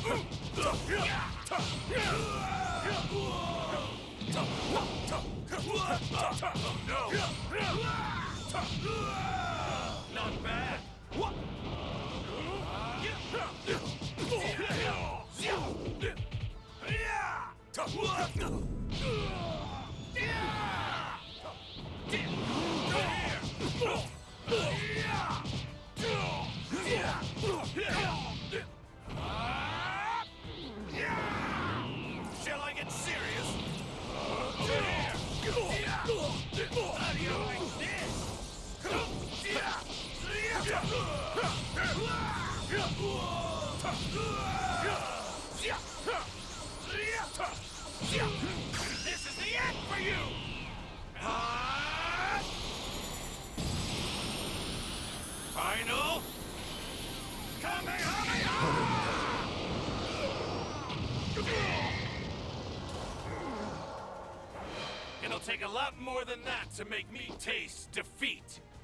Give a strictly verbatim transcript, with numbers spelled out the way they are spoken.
Not bad. Shall I get serious? How do you like this? This is the end for you! Final Kamehameha! It'll take a lot more than that to make me taste defeat.